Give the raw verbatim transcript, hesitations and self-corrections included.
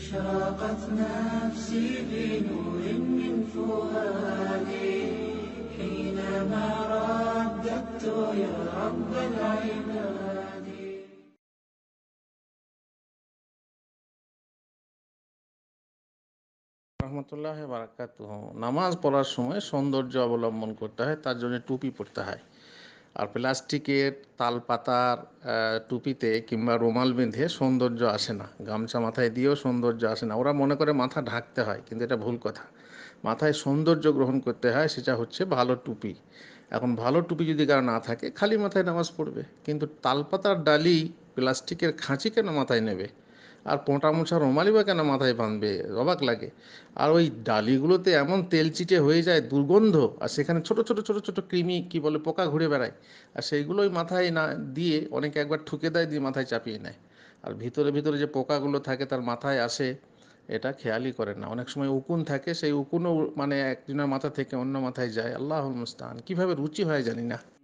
أشرقت نفسي بنور من فؤادي حينما رددت يا رب العباد. রহমতুল্লাহ বারাকাতুহু। নামাজ পড়ার সময় সৌন্দর্য অবলম্বন করতে হয়, তার জন্য টুপি পরতে হয়। আর প্লাস্টিকের তাল পাতার আহ, টুপিতে কিংবা রুমাল বেঁধে সৌন্দর্য আসে না, গামছা মাথায় দিয়েও সৌন্দর্য আসে না। ওরা মনে করে মাথা ঢাকতে হয়, কিন্তু এটা ভুল কথা। মাথায় সৌন্দর্য গ্রহণ করতে হয়, সেটা হচ্ছে ভালো টুপি। এখন ভালো টুপি যদি কারো না থাকে, খালি মাথায় নামাজ পড়বে। কিন্তু তালপাতার ডালি, প্লাস্টিকের খাঁচি কেন মাথায় নেবে? আর পোঁটা মোছা রুমালি বা কেন মাথায় বাঁধবে? অবাক লাগে। আর ওই ডালিগুলোতে এমন তেল চিটে হয়ে যায়, দুর্গন্ধ। আর সেখানে ছোট ছোট ছোট ছোট কৃমি, কি বলে, পোকা ঘুরে বেড়ায়। আর সেইগুলোই মাথায় না দিয়ে অনেকে একবার ঠুকে দেয়, দিয়ে মাথায় চাপিয়ে নেয়। আর ভিতরে ভিতরে যে পোকাগুলো থাকে তার মাথায় আসে, এটা খেয়ালই করে না। অনেক সময় উকুন থাকে, সেই উকুনও মানে একজনের মাথা থেকে অন্য মাথায় যায়। আল্লাহুল মুস্তাআন। কীভাবে রুচি হয় জানি না।